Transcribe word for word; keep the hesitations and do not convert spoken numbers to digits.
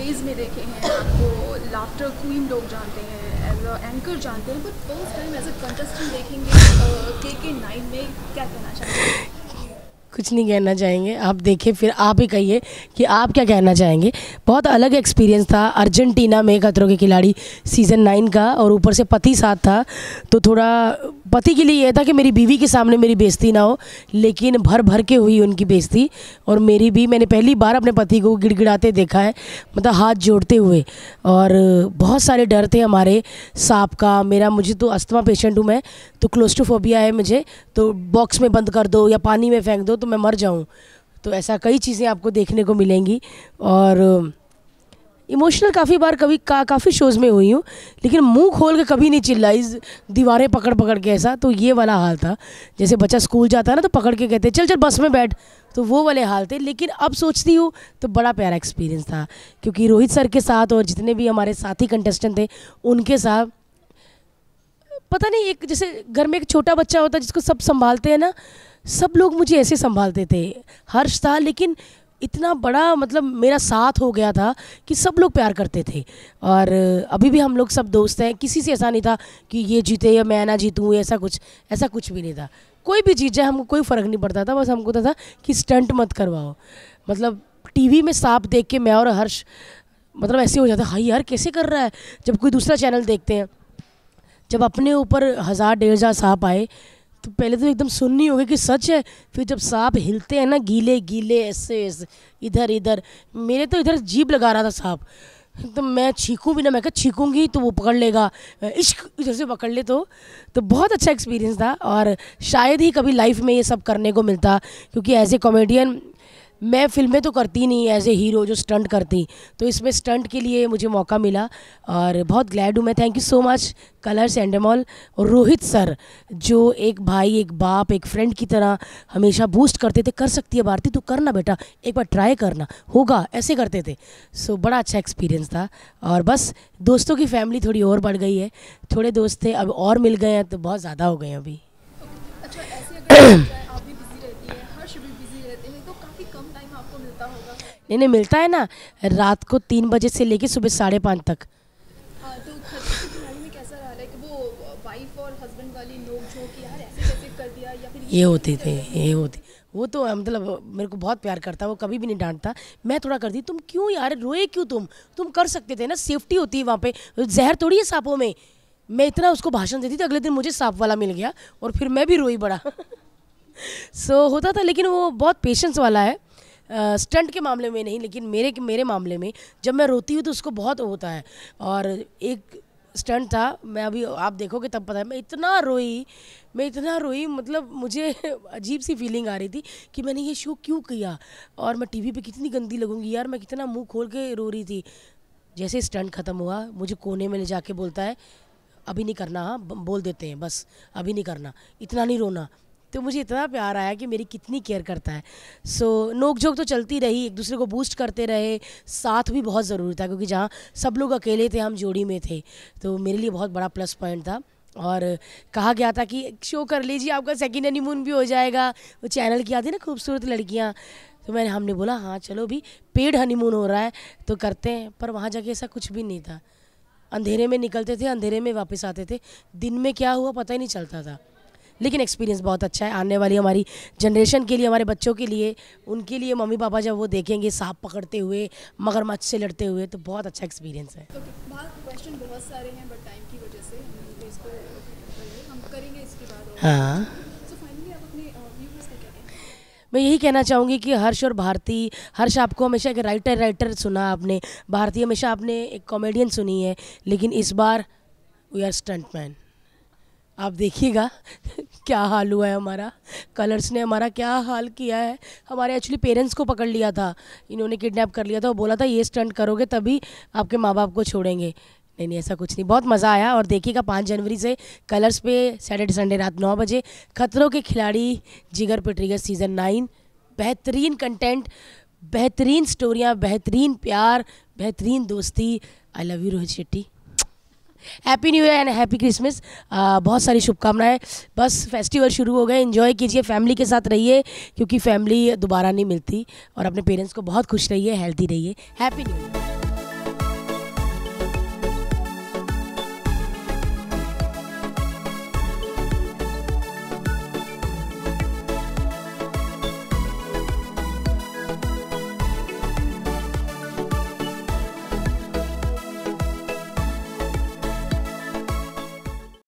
Pledge में देखे हैं, आपको लाफ्टर क्वीन लोग जानते हैं, एज अ एंकर जानते हैं, but first time as a contestant देखेंगे के के नाइन में, क्या कहना चाहेंगे? कुछ नहीं कहना चाहेंगे, आप देखें फिर आप ही कहिए कि आप क्या कहना चाहेंगे। बहुत अलग एक्सपीरियंस था अर्जेंटीना में खतरों के खिलाड़ी सीज़न नाइन का, और ऊपर से पति साथ था, तो थोड़ा पति के लिए यह था कि मेरी बीवी के सामने मेरी बेइज्जती ना हो, लेकिन भर भर के हुई उनकी बेइज्जती। और मेरी भी, मैंने पहली बार अपने पति को गिड़गिड़ाते देखा है, मतलब हाथ जोड़ते हुए, और बहुत सारे डर थे हमारे सांप का। मेरा मुझे तो अस्थमा पेशेंट हूँ मैं, तो क्लोस्ट्रोफोबिया है मुझे, तो बॉक्स में बंद कर दो या पानी में फेंक दो तो मैं मर जाऊं। तो ऐसा कई चीज़ें आपको देखने को मिलेंगी। और इमोशनल काफ़ी बार कभी का काफ़ी शोज़ में हुई हूँ, लेकिन मुंह खोल के कभी नहीं चिल्लाई, दीवारें पकड़ पकड़ के ऐसा। तो ये वाला हाल था, जैसे बच्चा स्कूल जाता है ना तो पकड़ के कहते चल चल बस में बैठ, तो वो वाले हाल थे। लेकिन अब सोचती हूँ तो बड़ा प्यारा एक्सपीरियंस था, क्योंकि रोहित सर के साथ और जितने भी हमारे साथी कंटेस्टेंट थे उनके साथ, पता नहीं, एक जैसे घर में एक छोटा बच्चा होता है जिसको सब संभालते हैं ना, सब लोग मुझे ऐसे संभालते थे। हर्ष था, लेकिन इतना बड़ा मतलब मेरा साथ हो गया था कि सब लोग प्यार करते थे। और अभी भी हम लोग सब दोस्त हैं, किसी से ऐसा नहीं था कि ये जीते या मैं ना जीतूँ, ऐसा कुछ ऐसा कुछ भी नहीं था। कोई भी जीत जाए हमको कोई फ़र्क नहीं पड़ता था, बस हमको तो था कि स्टंट मत करवाओ। मतलब टीवी में सांप देख के मैं और हर्ष मतलब ऐसे हो जाता है, हाय यार कैसे कर रहा है। जब कोई दूसरा चैनल देखते हैं, जब अपने ऊपर हज़ार डेढ़ हज़ार सांप आए तो पहले तो एकदम सुननी होगी कि सच है, फिर जब सांप हिलते हैं ना गीले गीले ऐसे ऐसे इधर इधर, मेरे तो इधर जीभ लगा रहा था सांप, तो मैं छींकूँ भी ना, मैं कहा छींकूँगी तो वो पकड़ लेगा, इश्क इधर से पकड़ ले। तो तो बहुत अच्छा एक्सपीरियंस था, और शायद ही कभी लाइफ में ये सब करने को मिलता, क्योंकि एज ए कॉमेडियन मैं फिल्में तो करती नहीं एज ए हीरो जो स्टंट करती, तो इसमें स्टंट के लिए मुझे मौका मिला और बहुत ग्लैड हूँ मैं। Thank you so much Colors Endemol और रोहित सर, जो एक भाई, एक बाप, एक फ्रेंड की तरह हमेशा बूस्ट करते थे, कर सकती है भारती तू करना बेटा, एक बार ट्राई करना होगा, ऐसे करते थे। सो बड़ा अच्छा एक्सपीरियंस था। और बस दोस्तों की फैमिली थोड़ी और बढ़ गई है, थोड़े दोस्त थे अब और मिल गए हैं तो बहुत ज़्यादा हो गए हैं अभी। अच्छा, ऐसे अगर आप भी बिजी रहती हैं, हर्ष भी बिजी रहते हैं, तो काफ़ी कम टाइम आपको मिलता होगा? नहीं नहीं मिलता है ना, रात को तीन बजे से लेके सुबह साढ़े पाँच तक। हाँ, तो खतरों के खिलाड़ी में कैसा रहा है कि वो वाइफ और हस्बैंड वाली नोक-झोंक, यार ऐसे कैसे कर दिया, या फिर ये होते थे, ये होते वो तो मतलब मेरे को बहुत प्यार करता, वो कभी भी नहीं डांटता। मैं थोड़ा करती, तुम क्यों यार रोए क्यों, तुम तुम कर सकते थे ना, सेफ्टी होती है वहाँ पे, जहर थोड़ी है सांपों में। मैं इतना उसको भाषण देती थी, अगले दिन मुझे सांप वाला मिल गया और फिर मैं भी रोई बड़ा। सो so, होता था, लेकिन वो बहुत पेशेंस वाला है, स्टंट uh, के मामले में नहीं, लेकिन मेरे मेरे मामले में जब मैं रोती हूँ तो उसको बहुत होता है। और एक स्टंट था, मैं अभी आप देखोगे तब पता है, मैं इतना रोई मैं इतना रोई मतलब मुझे अजीब सी फीलिंग आ रही थी कि मैंने ये शो क्यों किया, और मैं टीवी पे कितनी गंदी लगूंगी यार, मैं कितना मुंह खोल के रो रही थी। जैसे स्टंट ख़त्म हुआ, मुझे कोने में ले जाके बोलता है अभी नहीं करना, हाँ बोल देते हैं बस अभी नहीं करना, इतना नहीं रोना। तो मुझे इतना प्यार आया कि मेरी कितनी केयर करता है। सो नोक झोंक तो चलती रही, एक दूसरे को बूस्ट करते रहे, साथ भी बहुत ज़रूरी था, क्योंकि जहाँ सब लोग अकेले थे हम जोड़ी में थे, तो मेरे लिए बहुत बड़ा प्लस पॉइंट था। और कहा गया था कि शो कर लीजिए, आपका सेकेंड हनीमून भी हो जाएगा, वो चैनल की आती है ना खूबसूरत लड़कियाँ, तो मैंने हमने बोला हाँ चलो भी पेड हनीमून हो रहा है तो करते हैं। पर वहाँ जाके ऐसा कुछ भी नहीं था, अंधेरे में निकलते थे, अंधेरे में वापस आते थे, दिन में क्या हुआ पता ही नहीं चलता था। लेकिन एक्सपीरियंस बहुत अच्छा है, आने वाली हमारी जनरेशन के लिए, हमारे बच्चों के लिए, उनके लिए मम्मी पापा जब वो देखेंगे सांप पकड़ते हुए, मगरमच्छ से लड़ते हुए, तो बहुत अच्छा एक्सपीरियंस है। क्वेश्चन बहुत सारे हैं, बट टाइम की वजह से हम इसको हम करेंगे इसके बाद। हाँ, सो फाइनली आप अपने व्यूअर्स को क्या कहेंगे? मैं यही कहना चाहूँगी कि हर्ष और भारती, हर्ष आपको हमेशा एक राइटर राइटर सुना आपने, भारती हमेशा आपने एक कॉमेडियन सुनी है, लेकिन इस बार वी आर स्टंटमैन। आप देखिएगा क्या हाल हुआ है हमारा, कलर्स ने हमारा क्या हाल किया है। हमारे एक्चुअली पेरेंट्स को पकड़ लिया था, इन्होंने किडनैप कर लिया था, वो बोला था ये स्टंट करोगे तभी आपके माँ बाप को छोड़ेंगे। नहीं नहीं ऐसा कुछ नहीं, बहुत मज़ा आया। और देखिएगा पाँच जनवरी से कलर्स पे सैटरडे संडे रात नौ बजे खतरों के खिलाड़ी जिगर पे ट्रिगर सीज़न नाइन। बेहतरीन कंटेंट, बेहतरीन स्टोरियाँ, बेहतरीन प्यार, बेहतरीन दोस्ती। I love you Rohit Shetty, happy new year and happy Christmas. बहुत सारी शुभकामनाएं। बस फेस्टिवल शुरू हो गए, एंजॉय कीजिए, फैमिली के साथ रहिए, क्योंकि फैमिली दोबारा नहीं मिलती। और अपने पेरेंट्स को बहुत खुश रहिए, हेल्थी रहिए। Happy new year.